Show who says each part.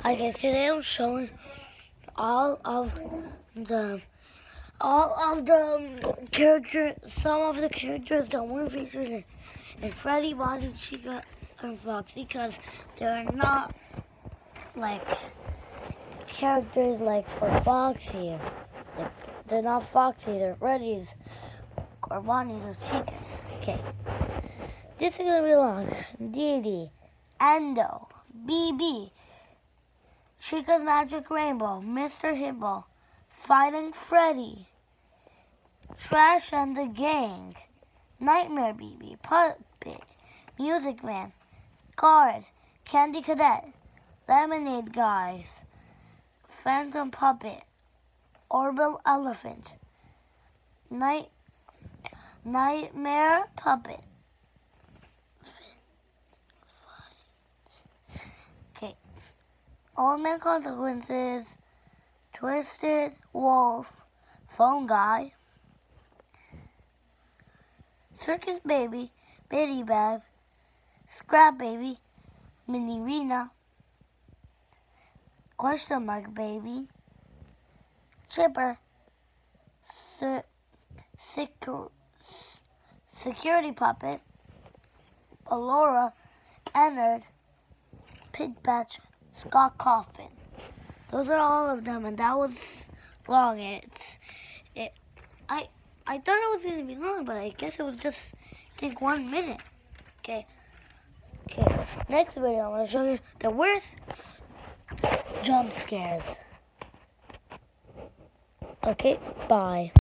Speaker 1: I guess today I'm showing all of the characters, some of the characters that weren't featured in Freddy, Bonnie, Chica, and Foxy, because they're not like characters like for Foxy. Like they're not Foxy, they're Freddy's or Bonnie's or Chica's. Okay. This is gonna be long. Dee Dee, Endo, BB, Chica's Magic Rainbow, Mr. Hibble, Fighting Freddy, Trash and the Gang, Nightmare BB, Puppet, Music Man, Guard, Candy Cadet, Lemonade Guys, Phantom Puppet, Orbital Elephant, Nightmare Puppet. Okay. Old Man Consequences, Twisted Wolf, Phone Guy, Circus Baby, Bitty Bag, Scrap Baby, Mini Rena, Question Mark Baby, Chipper, Security Puppet, Allura, Ennard, Pig Patch, Scott Coffin. Those are all of them, and that was long. I thought it was going to be long, but I guess it was just take 1 minute. Okay. Next video, I'm going to show you the worst jump scares. Okay, bye.